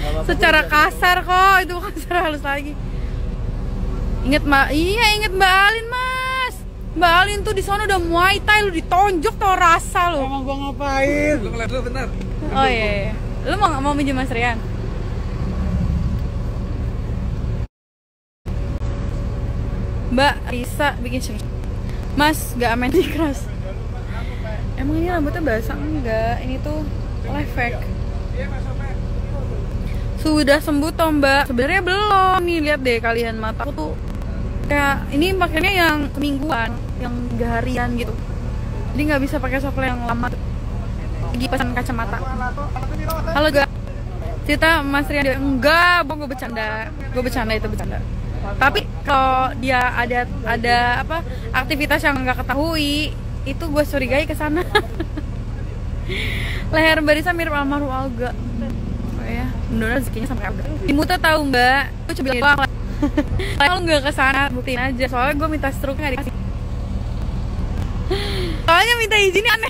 Secara kasar kok, itu bukan secara halus lagi. Ingat Mbak, iya inget Mbak Alin mas. Mbak Alin tuh di sana udah Muay Thai, lu ditonjok tau rasa lu. Emang gua ngapain? Lu ngeliat dulu bentar. Oh iya, lu mau minjem Mas Rian? Mbak Risa bikin sini. Mas, gak aman di keras. Emang ini rambutnya basah? Enggak, ini tuh lefek. Sudah sembuh toh Mbak? Sebenarnya belum. Nih lihat deh kalian, mataku tuh kayak ini pakainya yang mingguan, yang 3 harian gitu. Jadi nggak bisa pakai software yang lama. Lagi pesan kacamata. Halo gak? Cerita Mas Rian enggak, gue bercanda. Gue bercanda itu bercanda. Tapi kalau dia ada apa aktivitas yang nggak ketahui, itu gue curigai ke sana. Leher Barisa mirip almarhum Alga. Oh ya, bener rezekinya sampai Alga. Imuta tahu Mbak? Gue coba doang lah. Kalau nggak kesana, buktiin aja. Soalnya gue minta stroke nggak dikasih. Soalnya minta izin aneh.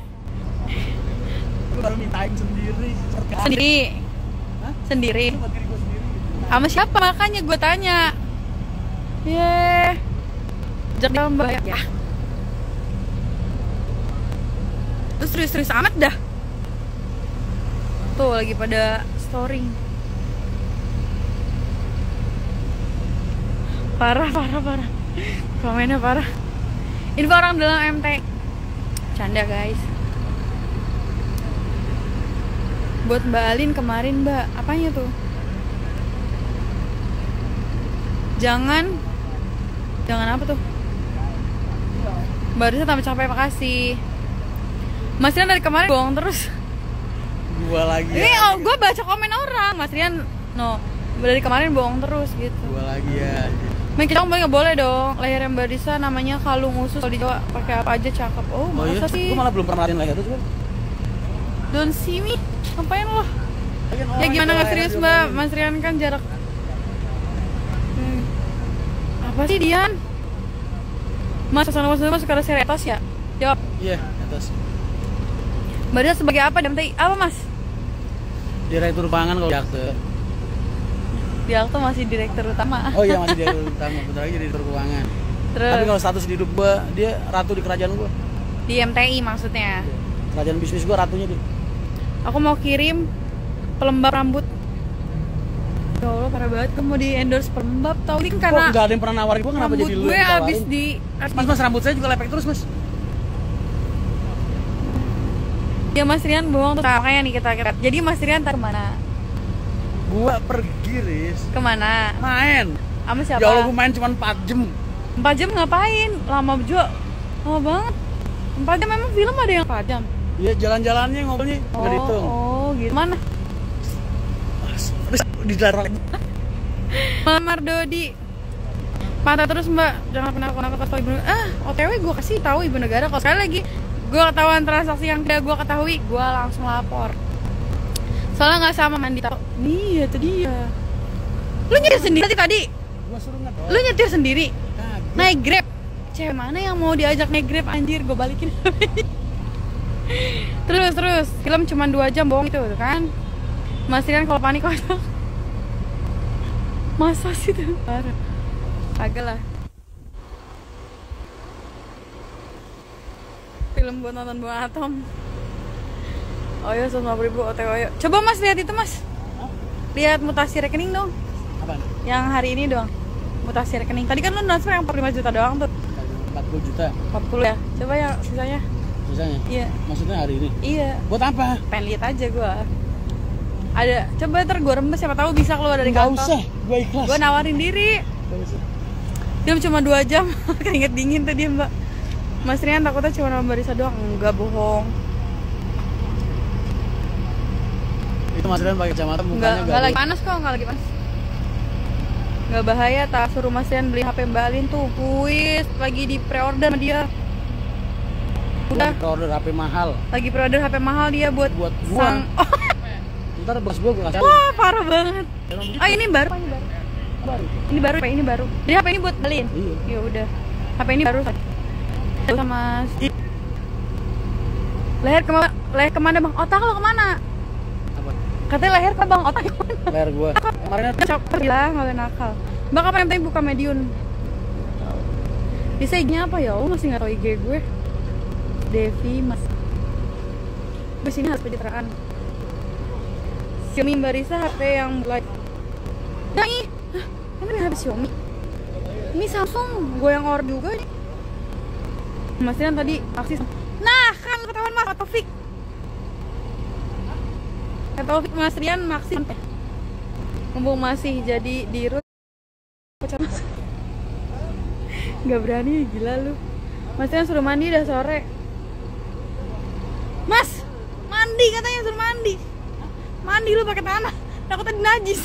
Gue baru mintain sendiri. Sendiri. Hah? Sendiri. Buat diri gue sendiri. Sama siapa makanya gue tanya. Jangan Mbak ya. Terus serius-serius amat dah. Tuh lagi pada story. Parah. Komennya parah. Info orang dalam MT. Canda guys. Buat Mbak Alin kemarin Mbak, apanya tuh? Jangan apa tuh? Mbak Risa tambah capek, makasih. Mas Rian dari kemarin bohong terus. Gua lagi. Ini gue baca komen orang. Mas Rian, dari kemarin bohong terus gitu. Gua lagi ya. Main kita nggak boleh dong. Leher Mbak Risa namanya kalung usus. Kalau di Jawa pakai apa aja cakep. Oh masa sih? Gua malah belum pernah liatin leher itu. Don't see me. Ngapain lo? Ya gimana nggak serius Mbak? Mas Rian kan jarak. Apa sih Dian? Mas maksudnya masuk ke seri atas ya? Jawab. Iya, atas. Mbak Risa sebagai apa dan apa Mas? Direktur pangan kalau Jakte. Dia tuh masih direktur utama. Oh iya masih direktur utama, bentar lagi jadi direktur keuangan. Terus Tapi kalau status di hidup gua, dia ratu di kerajaan gua. di MTI maksudnya. Kerajaan bisnis gua ratunya dia. Aku mau kirim pelembab rambut. Ya Allah parah banget, kamu mau di endorse pelembab tau ini kan karena Kok nggak ada yang pernah nawarin gua, kenapa jadi lu gue yang abis ditawarin? Mas rambut saya juga lepek terus mas. Ya Mas Rian bohong tuh. Nah, makanya nih kita. Jadi Mas Rian ntar kemana? Gua pergi Riz. Kemana? Main. Sama siapa? Ya Allah gua main cuma 4 jam. 4 jam ngapain? Lama juga. Lama banget. 4 jam memang film ada yang 4 jam? Iya jalan-jalannya ngobrolnya nggak dihitung. Oh gitu. Mana? Di daerah. Melamar Dodi. Patah terus Mbak. Jangan pernah kasih tahu ibu. OTW gue kasih tahu ibu negara. Kalau sekali lagi gue ketahuan transaksi yang tidak gue ketahui, gue langsung lapor. Soalnya nggak sama mandi taruh. Nih itu dia. Lu nyetir sendiri tadi? Gua suruh nggak. Lu nyetir sendiri? Kagak. Naik Grab. Cewek mana yang mau diajak naik Grab anjir, gue balikin. Terus film cuma 2 jam bohong itu kan. Mas Rian kalau panik kocok. Masa sih tuh? Parah. Kagak lah. Film buat nonton buah atom. Oh ya 150.000 OTW. Coba Mas lihat itu Mas. Lihat mutasi rekening dong. Apaan? Yang hari ini doang. Mutasi rekening. Tadi kan lu transfer yang 45 juta doang tuh. 40 juta. 40 ya. Coba ya sisanya. Sisanya? Iya. Maksudnya hari ini? Iya. Buat apa? Pengen lihat aja gua. Ada. Coba ntar gua rembes siapa tahu bisa keluar dari Nggak kantor. usah, gua ikhlas. Gua nawarin diri. Nggak usah. Film cuma 2 jam. Keringet dingin tadi Mbak. Mas Rian takutnya cuma nama Barisa doang. Enggak bohong. Itu Mas Rian pakai kacamata mukanya Enggak lagi panas kok, enggak lagi panas. Enggak bahaya, tak suruh Mas Rian beli HP Mbak Alin tuh. Kuis lagi di pre-order sama dia. Udah order HP mahal. lagi pre-order HP mahal dia buat Gua. sang. Oh, Ntar bos gua kasih. wah, parah banget. Emang gitu? Oh, ini baru. Baru. Ini baru. Jadi HP ini buat beliin. Iya. Ya udah. HP ini baru. Sama leher kemana Bang? Otak lo kemana? Apa? Katanya leher kan bang, otak yang mana? Leher gua. Kemarin Coklat bilang nggak boleh nakal. Mbak kapan yang tadi buka Medium? Bisa IG-nya apa ya? Oh masih nggak tahu IG gue. Devi Mas. Gue sini harus pencitraan. Xiaomi Mbak Risa HP yang like. Nah ini, ini HP Xiaomi. Ini Samsung, gue yang order juga nih. Mas Rian tadi aksi. Nah kan ketahuan Mas Taufik. Taufik Mas Rian maksi. Mumpung masih jadi dirut. Gak berani, gila lu. Mas Rian suruh mandi udah sore. Mas, mandi katanya suruh mandi. Mandi lu pakai tanah, takutnya najis.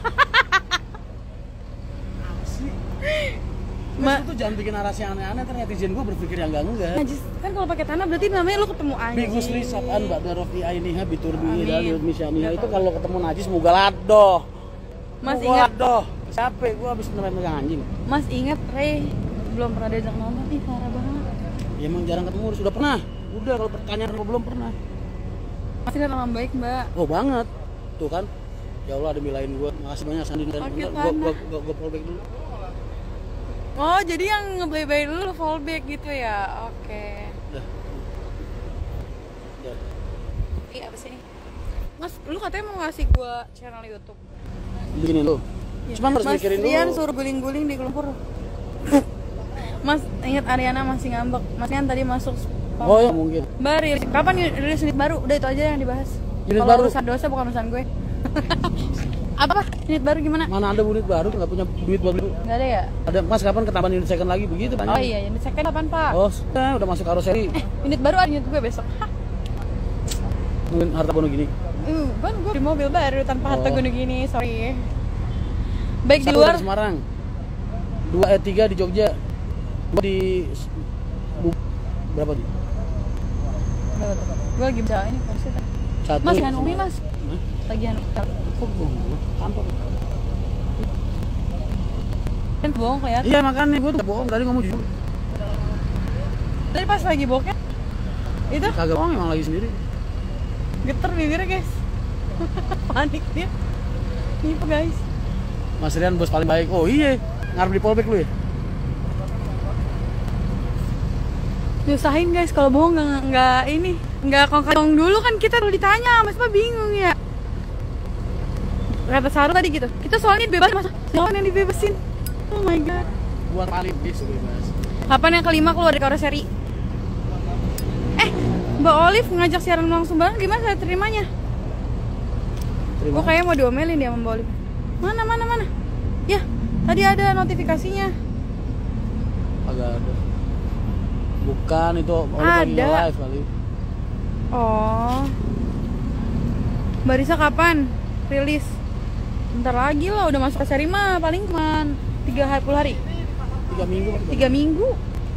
Mas tuh jangan bikin narasi aneh-aneh, ternyata netizen gue berpikir yang enggak. Najis kan kalau pakai tanah berarti namanya lu ketemu anjing. Bigusli sab'an ba'da rafi ainiha biturbi dalil misyaniha. Itu kalau ketemu najis mugaladoh. Mas ingat doh. Capek gua habis megang anjing. Mas ingat Rey belum pernah diajak nonton nih, parah banget. Ya emang jarang ketemu, sudah pernah. Udah kalau pertanyaan belum pernah. Mas ingat orang baik, Mbak. Oh banget. Tuh kan. Ya Allah ada milain gua. Makasih banyak Sandi dan gua fallback dulu. Oh, jadi yang nge-bye-bye dulu fallback gitu ya. Oke. Udah. Iya, apa sih? Mas, lu katanya mau ngasih gua channel YouTube. Begini lu. Ya. Cuma harus mikirin dulu. Mas Rian suruh guling-guling di lumpur. Mas, ingat Ariana masih ngambek. Mas Rian tadi masuk spam. Oh ya mungkin. Mbak, kapan rilis unit baru? Udah itu aja yang dibahas. Unit Kalau baru? urusan dosa bukan urusan gue. Apa? Unit baru gimana? Mana ada unit baru, nggak punya duit buat beli. Nggak ada ya? Ada Mas kapan ketambahan unit second lagi begitu banyak. Oh iya, unit second apaan Pak? Oh, udah masuk karoseri. Unit baru ada unit gue besok. Mungkin harta bono gini. Kan gue di mobil baru tanpa harta gunung gini, sorry. Baik di Satu luar. dari Semarang. 2 3 di Jogja. 2 di berapa tuh? Gue lagi baca ini kursi. Satu. Mas, jangan umi Mas. Hah? Tagihan Kok bohong? Tampar. kan bohong kelihatan. Iya makanya gue tuh bohong tadi ngomong jujur. Tadi pas lagi bokeh itu Kagak bohong emang lagi sendiri. geter bibirnya guys. Panik dia. Ini guys. Mas Rian bos paling baik. Oh iya, ngarep di fallback lu ya? Nyusahin guys kalau bohong nggak kongkong dulu kan kita udah ditanya, Mas Pak bingung ya. Kata Saru tadi gitu. Kita soalnya bebas masa siapa yang dibebasin? Oh my god. Buat paling bis bebas. Kapan yang kelima keluar dari karoseri? Mbak Olive ngajak siaran langsung bareng gimana saya terimanya? Gue kayaknya mau diomelin dia sama Mbak Olive. Mana? Ya, tadi ada notifikasinya. Agak ada. Bukan itu Ada. live kali. Oh. Mbak Risa kapan rilis? Bentar lagi lah, udah masuk ke seri mah paling cuma 30 hari. 3 minggu. 3 minggu.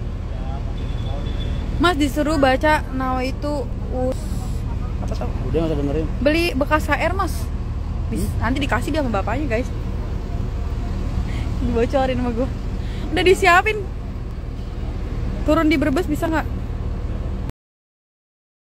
Mas disuruh baca Nawaitu apa tau? Udah nggak usah dengerin. Beli bekas HR Mas. Nanti dikasih dia sama bapaknya guys. Dibocorin sama gue. Udah disiapin. Turun di Brebes bisa nggak?